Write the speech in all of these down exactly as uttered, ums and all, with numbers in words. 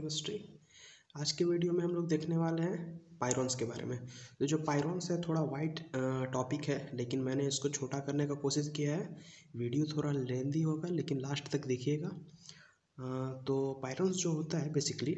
Chemistry. आज के video में हम लोग देखने वाले हैं पायरॉन्स के बारे में। तो जो पायरॉन्स है थोड़ा वाइड टॉपिक है, लेकिन मैंने इसको छोटा करने का कोशिश किया है। वीडियो थोड़ा लेंदी होगा लेकिन लास्ट तक देखिएगा। तो पायरॉन्स जो होता है बेसिकली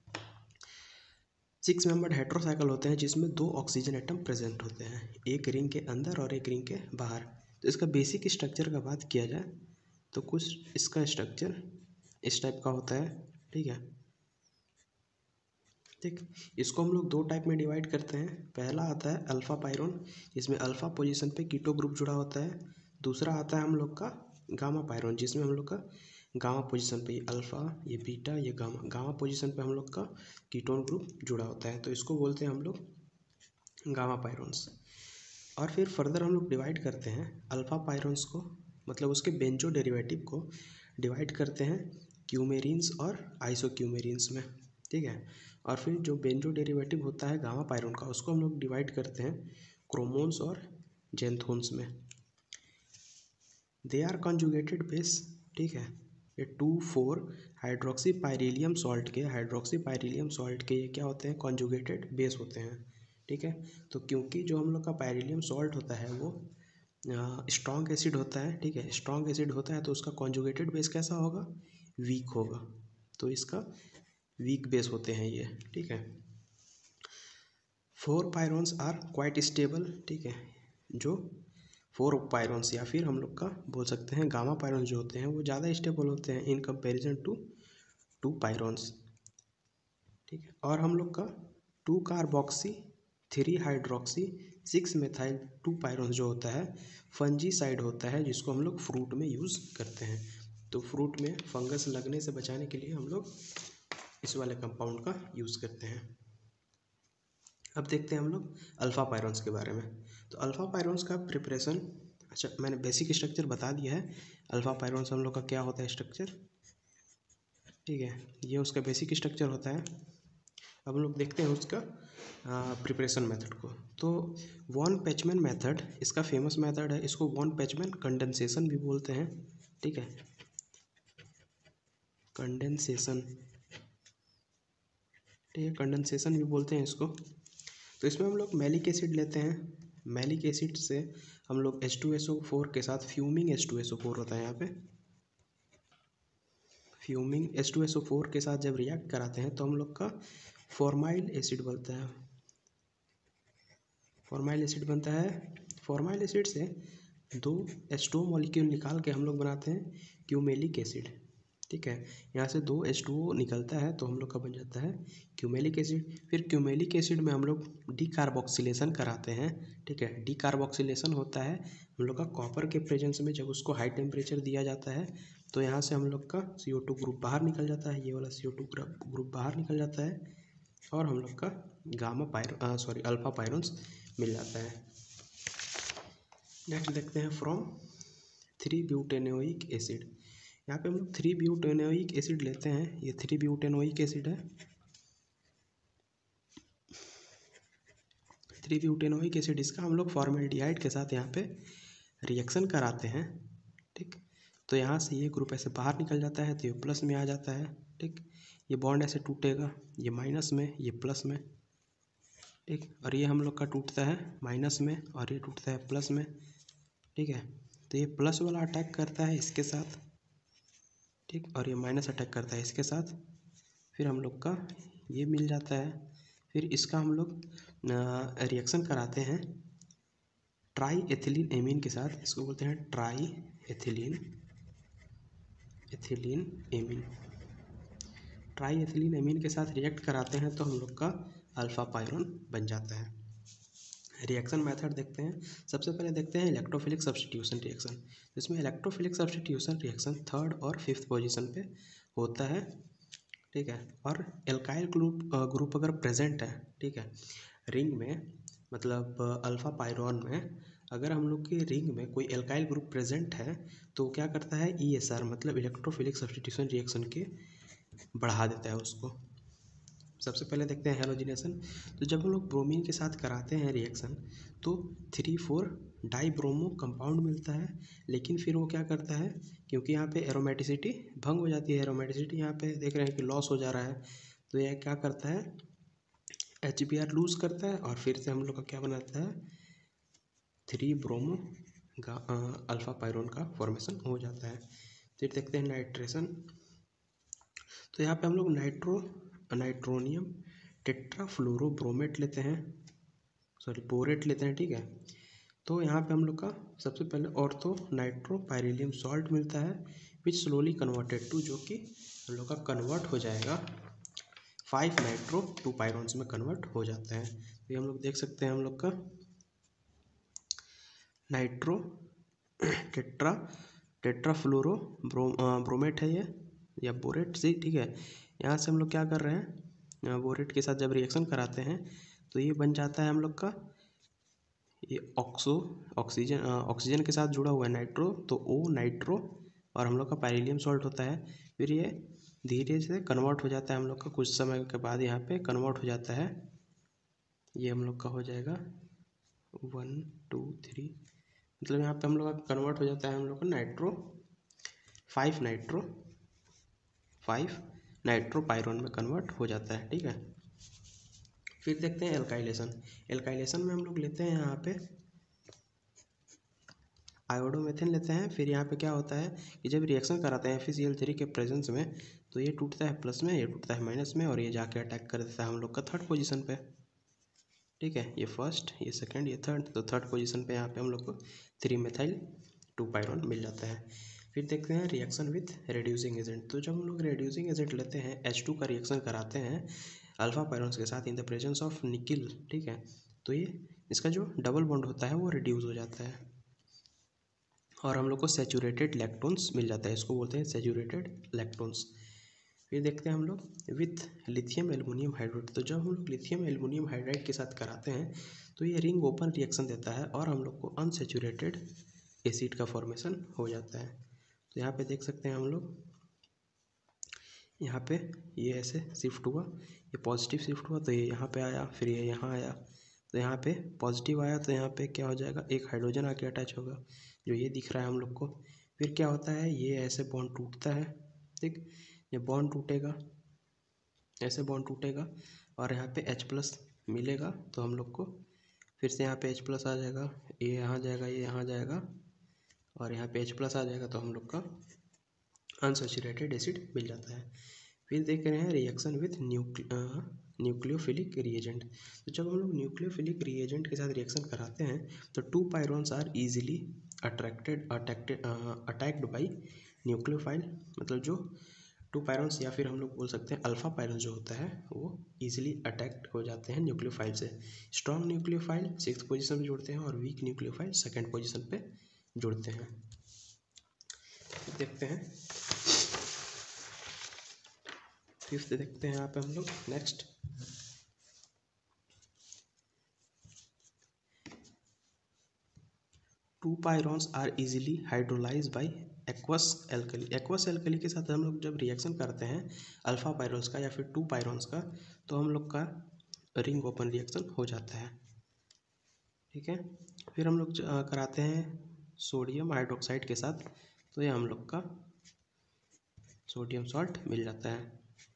सिक्स मेंबर्ड हेट्रोसाइकिल होते हैं जिसमें दो ऑक्सीजन एटम प्रेजेंट होते हैं, एक रिंग के अंदर और एक रिंग के बाहर। तो इसका बेसिक स्ट्रक्चर का बात किया जाए तो कुछ इसका स्ट्रक्चर इस टाइप का होता है। ठीक है, ठीक। इसको हम लोग दो टाइप में डिवाइड करते हैं। पहला आता है अल्फा पायरोन, जिसमें अल्फा पोजीशन पे कीटो ग्रुप जुड़ा होता है। दूसरा आता है हम लोग का गामा पायरोन, जिसमें हम लोग का गामा पोजीशन पे ये अल्फा, ये बीटा, ये गामा, गामा पोजीशन पे हम लोग का कीटोन ग्रुप जुड़ा होता है। तो इसको बोलते हैं हम लोग गामा पायरोन्स। और फिर फर्दर हम लोग डिवाइड करते हैं अल्फा पायरोन्स को, मतलब उसके बेंजो डेरिवेटिव को डिवाइड करते हैं क्यूमेरिन्स और आइसोक्यूमेरिन्स में। ठीक है, और फिर जो बेंजो डेरिवेटिव होता है गामा पायरोन का, उसको हम लोग डिवाइड करते हैं क्रोमोन्स और जेंथोन्स में। They are conjugated base. ठीक है, ये two four hydroxy pyrylium salt के हाइड्रोक्सी पायरिलियम सॉल्ट के ये क्या होते हैं, कॉन्जुगेटेड बेस होते हैं। ठीक है, तो क्योंकि जो हम लोग का पायरिलियम सॉल्ट होता है वो स्ट्रॉन्ग एसिड होता है। ठीक है, स्ट्रॉन्ग एसिड होता है तो उसका कॉन्जुगेटेड बेस कैसा होगा, वीक होगा। तो इसका वीक बेस होते हैं ये। ठीक है, four pyrones are quite stable. ठीक है, जो फोर पायरोन्स या फिर हम लोग का बोल सकते हैं गामा पायरोन्स जो होते हैं वो ज़्यादा स्टेबल होते हैं in comparison to two pyrones. ठीक है, और हम लोग का two carboxy three hydroxy six methyl two pyrones जो होता है फंजी साइड होता है, जिसको हम लोग फ्रूट में यूज़ करते हैं। तो फ्रूट में फंगस लगने से बचाने के लिए हम लोग इस वाले कंपाउंड का यूज़ करते हैं। अब देखते हैं हम लोग अल्फ़ा पायरोन्स के बारे में। तो अल्फ़ा पायरोन्स का प्रिपरेशन, अच्छा मैंने बेसिक स्ट्रक्चर बता दिया है। अल्फ़ा पायरोन्स हम लोग का क्या होता है स्ट्रक्चर। ठीक है, ये उसका बेसिक स्ट्रक्चर होता है। अब हम लोग देखते हैं उसका प्रिपरेशन मेथड को। तो वॉन पैचमैन मेथड इसका फेमस मेथड है। इसको वॉन पैचमैन कंडेंसेशन भी बोलते हैं। ठीक है, कंडेंसेशन, ठीक है, कंडेंसेशन भी बोलते हैं इसको। तो इसमें हम लोग मैलिक एसिड लेते हैं। मैलिक एसिड से हम लोग H two S O four के साथ fuming H two S O four होता है यहाँ पे। Fuming H two S O four के साथ जब रिएक्ट कराते हैं तो हम लोग का फॉर्माइल एसिड बनता है। फॉर्माइल एसिड बनता है। फॉर्माइल एसिड से दो एच टू ओ मॉलिक्यूल निकाल के हम लोग बनाते हैं क्यूमेलिक एसिड। ठीक है, यहाँ से दो एच टू ओ निकलता है तो हम लोग का बन जाता है क्यूमेलिक एसिड। फिर क्यूमेलिक एसिड में हम लोग डी कार्बोक्सिलेशन कराते हैं। ठीक है, डी कार्बोक्सिलेशन होता है हम लोग का कॉपर के प्रेजेंस में। जब उसको हाई टेम्परेचर दिया जाता है तो यहाँ से हम लोग का सी ओ टू ग्रुप बाहर निकल जाता है, ये वाला सी ओ टू ग्रुप बाहर निकल जाता है और हम लोग का gamma pyro sorry alpha pyrones मिल जाता है। नेक्स्ट देखते हैं फ्रॉम थ्री ब्यूटेनोइक एसिड। यहाँ पे हम लोग थ्री ब्यूटेनोइक एसिड लेते हैं। ये थ्री ब्यूटेनोइक एसिड है। थ्री ब्यूटेनोइक एसिड इसका हम लोग फॉर्मेल्डिहाइड के साथ यहाँ पे रिएक्शन कराते हैं। ठीक, तो यहाँ से ये ग्रुप ऐसे बाहर निकल जाता है तो ये प्लस में आ जाता है। ठीक, ये बॉन्ड ऐसे टूटेगा, ये माइनस में, ये प्लस में। ठीक, और ये हम लोग का टूटता है माइनस में और ये टूटता है प्लस में। ठीक है, तो ये प्लस वाला अटैक करता है इसके साथ। ठीक, और ये माइनस अटैक करता है इसके साथ। फिर हम लोग का ये मिल जाता है। फिर इसका हम लोग रिएक्शन कराते हैं ट्राई एथिलीन एमीन के साथ। इसको बोलते हैं tri ethylene ethylene amine. Tri ethylene amine के साथ रिएक्ट कराते हैं तो हम लोग का अल्फा पायरोन बन जाता है। रिएक्शन मेथड देखते हैं। सबसे पहले देखते हैं इलेक्ट्रोफिलिक सब्स्टिट्यूशन रिएक्शन। इसमें इलेक्ट्रोफिलिक सब्स्टिट्यूशन रिएक्शन थर्ड और फिफ्थ पोजीशन पे होता है। ठीक है, और एल्काइल ग्रुप ग्रुप अगर प्रेजेंट है, ठीक है, रिंग में, मतलब अल्फा पायरोन में अगर हम लोग के रिंग में कोई एल्काइल ग्रुप प्रेजेंट है तो क्या करता है, ई एस आर मतलब इलेक्ट्रोफिलिक सब्स्टिट्यूशन रिएक्शन के बढ़ा देता है उसको। सबसे पहले देखते हैं हेलोजिनेशन। तो जब हम लोग ब्रोमीन के साथ कराते हैं रिएक्शन तो three four di bromo compound मिलता है, लेकिन फिर वो क्या करता है, क्योंकि यहाँ पे एरोमेटिसिटी भंग हो जाती है। एरोमेटिसिटी यहाँ पे देख रहे हैं कि लॉस हो जा रहा है, तो यह क्या करता है, एच बी आर लूज करता है और फिर से हम लोग का क्या बनाता है, थ्री ब्रोमो अल्फा पायरोन का फॉर्मेशन हो जाता है। फिर देखते हैं नाइट्रेशन। तो यहाँ पे हम लोग नाइट्रो नाइट्रोनियम टेट्राफ्लोरोब्रोमेट लेते हैं, सॉरी बोरेट लेते हैं, ठीक है। तो यहाँ पे हम लोग का सबसे पहले ऑर्थो नाइट्रो पायरिलियम सॉल्ट मिलता है, विच स्लोली कन्वर्टेड टू, जो कि हम लोग का कन्वर्ट हो जाएगा फाइव नाइट्रो टू पायरोन्स में कन्वर्ट हो जाता है। तो ये हम लोग देख सकते हैं, हम लोग का nitro tetra tetrafluoro bro bromate है ये, या बोरेट सी, ठीक है। यहाँ से हम लोग क्या कर रहे हैं, बोरेट के साथ जब रिएक्शन कराते हैं तो ये बन जाता है हम लोग का, ये ऑक्सो ऑक्सीजन ऑक्सीजन के साथ जुड़ा हुआ है नाइट्रो, तो ओ नाइट्रो और हम लोग का पायरिलियम सॉल्ट होता है। फिर ये धीरे से कन्वर्ट हो जाता है हम लोग का, कुछ समय के बाद यहाँ पे कन्वर्ट हो जाता है, ये हम लोग का हो जाएगा वन टू थ्री, मतलब यहाँ पे हम लोग का कन्वर्ट हो जाता है हम लोग का nitro five nitro five nitro pyrone में कन्वर्ट हो जाता है, ठीक है। फिर देखते हैं एल्काइलेशन। एल्काइलेशन में हम लोग लेते हैं यहाँ पे आयोडोमेथिन लेते हैं। फिर यहाँ पे क्या होता है कि जब रिएक्शन कराते हैं F E C L three के प्रेजेंस में, तो ये टूटता है प्लस में, ये टूटता है माइनस में, और ये जाके अटैक कर देता है हम लोग का थर्ड पोजीशन पे, ठीक है। ये फर्स्ट, ये सेकंड, ये थर्ड, तो थर्ड पोजीशन पे यहाँ पे हम लोग को थ्री मेथाइल टू पायरोन मिल जाता है। फिर देखते हैं रिएक्शन विथ रेड्यूसिंग एजेंट। तो जब हम लोग रेड्यूसिंग एजेंट लेते हैं, एच टू का रिएक्शन कराते हैं अल्फा पायरोन्स के साथ in the presence of nickel, ठीक है, तो ये इसका जो डबल बॉन्ड होता है वो रिड्यूस हो जाता है और हम लोग को सैचुरेटेड लैक्टोन्स मिल जाता है, इसको बोलते हैं सैचुरेटेड लैक्टोन्स। फिर देखते हैं हम लोग विथ लिथियम एल्युमिनियम हाइड्राइड। तो जब हम लोग लिथियम एल्युमिनियम हाइड्राइड के साथ कराते हैं तो ये रिंग ओपन रिएक्शन देता है और हम लोग को अनसैचुरेटेड एसिड का फॉर्मेशन हो जाता है। तो यहाँ पे देख सकते हैं हम लोग, यहाँ पे ये ऐसे शिफ्ट हुआ, ये पॉजिटिव शिफ्ट हुआ तो ये यहाँ पे आया, फिर ये यहाँ आया, तो यहाँ पे पॉजिटिव आया तो यहाँ पे क्या हो जाएगा, एक हाइड्रोजन आके अटैच होगा जो ये दिख रहा है हम लोग को। फिर क्या होता है, ये ऐसे बॉन्ड टूटता है, ठीक, ये बॉन्ड टूटेगा, ऐसे बॉन्ड टूटेगा और यहाँ पे H प्लस मिलेगा, तो हम लोग को फिर से यहाँ पे H प्लस आ जाएगा, ये यहाँ जाएगा, ये यहाँ जाएगा और यहाँ पे H प्लस आ जाएगा, तो हम लोग का अनसैचुरेटेड एसिड मिल जाता है। फिर देख रहे हैं रिएक्शन विथ न्यूक्लियोफिलिक रिएजेंट। तो जब हम लोग न्यूक्लियोफिलिक रिएजेंट के साथ रिएक्शन कराते हैं तो two pyrones are easily attracted attacted attacked by nucleophile, मतलब जो टू पायरोन्स या फिर हम लोग बोल सकते हैं अल्फा पायरोन जो होता है वो इजीली अटैक्ट हो जाते हैं न्यूक्लियोफाइल से। स्ट्रॉन्ग न्यूक्लियोफाइल सिक्स पोजीशन पे जुड़ते हैं और वीक न्यूक्लियोफाइल सेकेंड पोजीशन पे जुड़ते हैं। देखते हैं फिफ्थ देखते हैं यहाँ पे हम लोग next, two pyrones are easily hydrolyse by aqueous alkali. Aqueous alkali के साथ हम लोग जब रिएक्शन करते हैं अल्फा पायरोन्स का या फिर टू पायरोन्स का, तो हम लोग का रिंग ओपन रिएक्शन हो जाता है, ठीक है। फिर हम लोग कराते हैं सोडियम हाइड्रोक्साइड के साथ, तो ये हम लोग का सोडियम सॉल्ट मिल जाता है,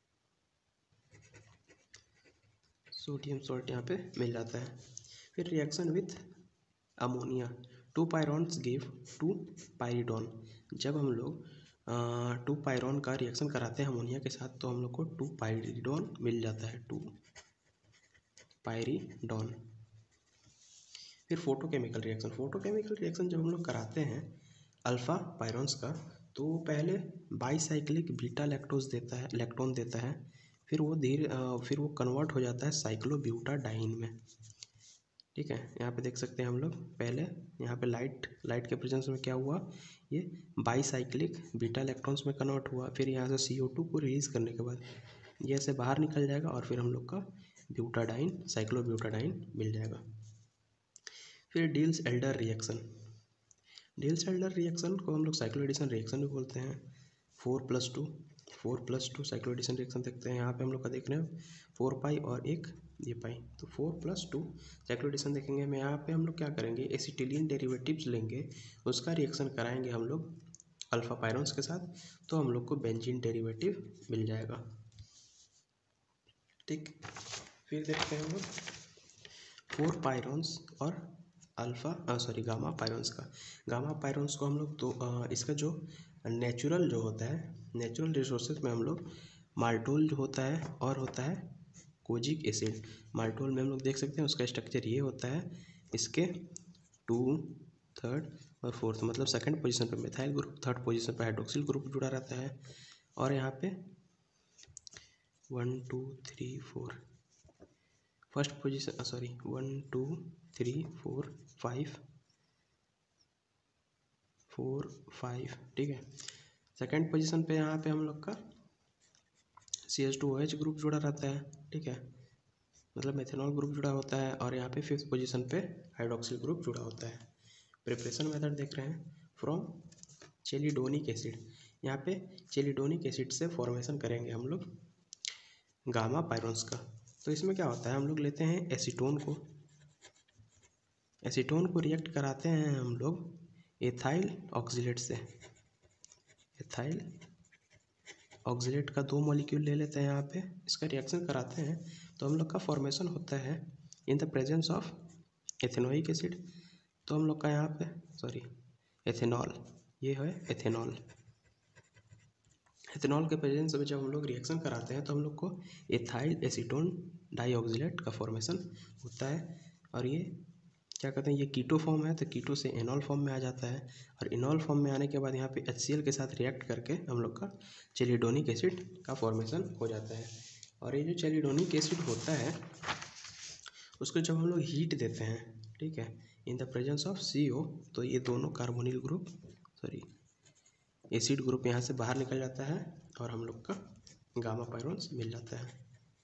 सोडियम सॉल्ट यहाँ पे मिल जाता है। फिर reaction with ammonia, two pyrones give two pyridone. जब हम लोग टू पायरोन का रिएक्शन कराते हैं अमोनिया के साथ तो हम लोग को टू पायरिडोन मिल जाता है, टू पायरिडोन। फिर फोटोकेमिकल रिएक्शन, फोटोकेमिकल रिएक्शन जब हम लोग कराते हैं अल्फा पायरोन्स का, तो पहले बाईसाइक्लिक बीटा लैक्टोज देता है, लैक्टोन देता है, फिर वो धीरे फिर वो कन्वर्ट हो जाता है साइक्लोब्यूटाडाइन में, ठीक है। यहाँ पे देख सकते हैं हम लोग, पहले यहाँ पे लाइट लाइट के प्रेजेंस में क्या हुआ, ये बाईसाइक्लिक बीटा इलेक्ट्रॉन्स में कन्वर्ट हुआ, फिर यहाँ से सी ओ टू को रिलीज करने के बाद ये ऐसे बाहर निकल जाएगा और फिर हम लोग का ब्यूटाडाइन साइक्लोब्यूटाडाइन मिल जाएगा। फिर Diels Alder reaction, Diels Alder reaction को हम लोग साइक्लोएडिशन रिएक्शन भी बोलते हैं। Four plus two four plus two cycloaddition reaction देखते हैं, यहाँ पे हम लोग का देख रहे हैं फोर पाई और एक ये पाई, तो फोर प्लस टू साइक्लोएडिशन देखेंगे। मैं यहाँ पे हम लोग क्या करेंगे, एसिटिलीन डेरिवेटिव्स लेंगे, उसका रिएक्शन कराएंगे हम लोग अल्फा पायरोन्स के साथ, तो हम लोग को बेंजीन डेरिवेटिव मिल जाएगा। ठीक। फिर देखते हैं हम लोग फोर पायरॉन्स और अल्फ़ा सॉरी गामा पायरॉन्स का। गामा पायरॉन्स को हम लोग तो आ, इसका जो नेचुरल जो होता है, नेचुरल रिसोर्सेज में हम लोग माल्टोल जो होता है और होता है कोजिक एसिड। माल्टोल में हम लोग देख सकते हैं उसका स्ट्रक्चर ये होता है, इसके टू थर्ड और फोर्थ मतलब सेकंड पोजीशन पे मिथाइल ग्रुप, थर्ड पोजीशन पे हाइड्रोक्सिल ग्रुप जुड़ा रहता है। और यहाँ पे one two three four first position sorry one two three four five four five ठीक है। सेकंड पोजीशन पे यहाँ पे हम लोग का C H two O H group जुड़ा रहता है, ठीक है, मतलब मेथेनॉल ग्रुप जुड़ा होता है। और यहाँ पे फिफ्थ पोजीशन पे हाइड्रोक्सिल ग्रुप जुड़ा होता है। प्रिपरेशन मेथड देख रहे हैं फ्रॉम चेलिडोनिक एसिड। यहाँ पे चेलिडोनिक एसिड से फॉर्मेशन करेंगे हम लोग गामा पायरॉन्स का। तो इसमें क्या होता है, हम लोग लेते हैं एसीटोन को, एसीटोन को रिएक्ट कराते हैं हम लोग एथाइल ऑक्सीलेट से। एथाइल ऑक्सीलेट का दो मॉलिक्यूल ले लेते हैं, यहाँ पे इसका रिएक्शन कराते हैं तो हम लोग का फॉर्मेशन होता है in the presence of ethanoic acid. तो हम लोग का यहाँ पे सॉरी एथेनॉल, ये है एथेनॉल। एथेनॉल के प्रेजेंस में जब हम लोग रिएक्शन कराते हैं तो हम लोग को एथाइल एसीटोन डाइऑक्सिलेट का फॉर्मेशन होता है। और ये क्या कहते हैं, ये कीटो फॉर्म है तो कीटो से एनॉल फॉर्म में आ जाता है। और इनॉल फॉर्म में आने के बाद यहाँ पे एच सी एल के साथ रिएक्ट करके हम लोग का चेलिडोनिक एसिड का फॉर्मेशन हो जाता है। और ये जो चेलिडोनिक एसिड होता है उसको जब हम लोग हीट देते हैं, ठीक है, in the presence of C O, तो ये दोनों carbonyl group sorry acid group यहाँ से बाहर निकल जाता है और हम लोग का गामा पायरॉन्स मिल जाता है।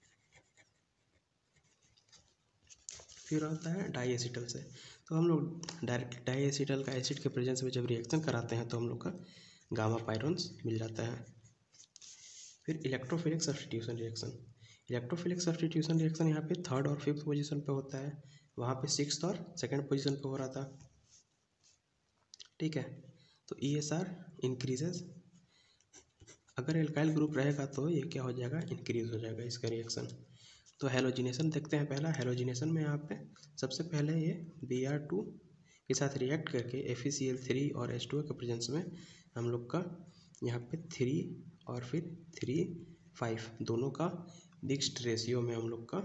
फिर होता है डाई एसिटल से। तो हम लोग डायरेक्ट डाई एसिटल का एसिड के प्रेजेंस में जब रिएक्शन कराते हैं तो हम लोग का गामा पायरॉन्स मिल जाता है। फिर electrophilic substitution reaction. Electrophilic substitution reaction यहाँ पे थर्ड और फिफ्थ पोजीशन पे होता है, वहाँ पे सिक्स्थ और सेकंड पोजीशन पे हो रहा था, ठीक है। तो ई एस आर इंक्रीजेज, अगर एल्काइल ग्रुप रहेगा तो ये क्या हो जाएगा, इंक्रीज हो जाएगा इसका रिएक्शन। तो हेलोजिनेशन देखते हैं पहला। हेलोजिनेशन में यहाँ पे सबसे पहले ये बी आर टू के साथ रिएक्ट करके F E C L three और एच टू ओ के प्रेजेंस में हम लोग का यहाँ पे थ्री और फिर थ्री फाइव दोनों का मिक्स्ड रेशियो में हम लोग का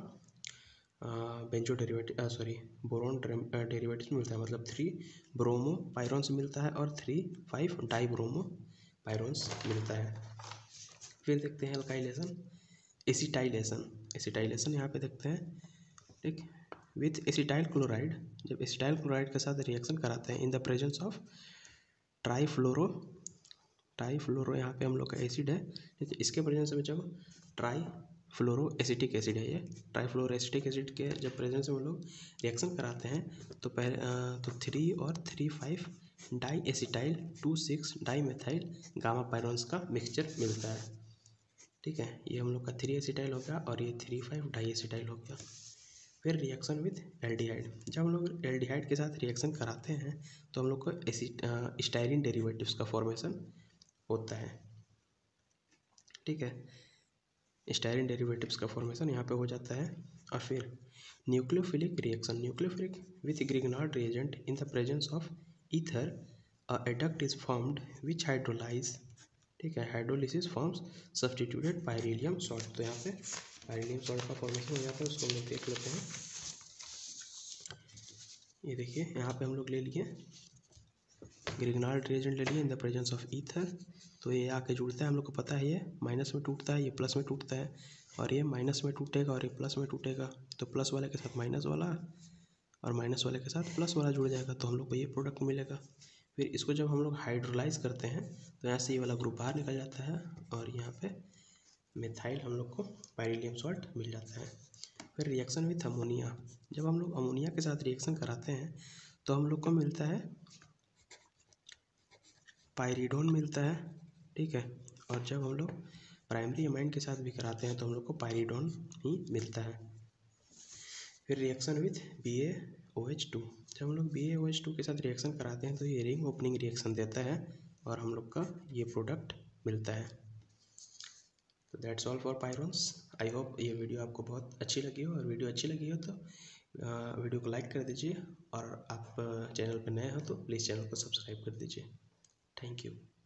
benzo derivative sorry boron derivative मिलता है, मतलब थ्री ब्रोमो पायरॉन्स मिलता है और three five di bromo pyrones मिलता है। फिर देखते हैं अल्काइलेशन, एसिटाइलेशन। एसिटाइलेशन यहाँ पे देखते हैं, ठीक, विथ एसिटाइल क्लोराइड। जब एसिटाइल क्लोराइड के साथ रिएक्शन कराते हैं in the presence of trifluoro, trifluoro यहाँ पे हम लोग का एसिड है, ठीक है, इसके प्रेजेंस में जब ट्राई फ्लोरो एसिटिक एसिड है, ये ट्राईफ्लोरो एसिटिक एसिड के जब प्रेजेंस में हम लोग रिएक्शन कराते हैं तो पहले तो थ्री और three five di acetyl two six di methyl gamma pyrones का मिक्सचर मिलता है, ठीक है। ये हम लोग का थ्री एसिटाइल हो गया और ये थ्री फाइव डाई एसिटाइल हो गया। फिर रिएक्शन विथ एल्डिहाइड। जब हम लोग एल्डिहाइड के साथ रिएक्शन कराते हैं तो हम लोग को एसिड स्टाइरिन डेरिवेटिव्स का फॉर्मेशन होता है, ठीक है, स्टाइरिन डेरिवेटिव्स का फॉर्मेशन यहाँ पे हो जाता है। और फिर nucleophilic reaction. Nucleophilic with Grignard reagent in the presence of ether a adduct is formed which hydrolyse, ठीक है, hydrolysis forms substituted pyrylium salt. तो यहाँ पे पायरिलियम सॉल्ट का फॉर्मेशन हो जाता है, उसको हम लोग देख लेते हैं। ये देखिए यहाँ पे हम लोग ले लिए ग्रिग्नार्ड रिएजेंट ले लिए in the presence of ether, तो ये आके जुड़ता है, हम लोग को पता है ये माइनस में टूटता है, ये प्लस में टूटता है, और ये माइनस में टूटेगा और ये प्लस में टूटेगा, तो प्लस वाले के साथ माइनस वाला और माइनस वाले के साथ प्लस वाला जुड़ जाएगा, तो हम लोग को ये प्रोडक्ट मिलेगा। फिर इसको जब हम लोग हाइड्रोलाइज करते हैं तो यहाँ से ये वाला ग्रुप बाहर निकल जाता है और यहाँ पे मिथाइल हम लोग को पायरिलियम सॉल्ट मिल जाता है। फिर रिएक्शन विथ अमोनिया। जब हम लोग अमोनिया के साथ रिएक्शन कराते हैं तो हम लोग को मिलता है पायरिडोन मिलता है, ठीक है, और जब हम लोग प्राइमरी अमाइन के साथ भी कराते हैं तो हम लोग को पायरिडोन ही मिलता है। फिर reaction with B A O H two. जब हम लोग B A O H two के साथ रिएक्शन कराते हैं तो ये रिंग ओपनिंग रिएक्शन देता है और हम लोग का ये प्रोडक्ट मिलता है। तो that's all for pyrones. I hope ये वीडियो आपको बहुत अच्छी लगी हो, और वीडियो अच्छी लगी हो तो वीडियो को लाइक कर दीजिए, और आप चैनल पर नए हो तो प्लीज़ चैनल को सब्सक्राइब कर दीजिए। Thank you.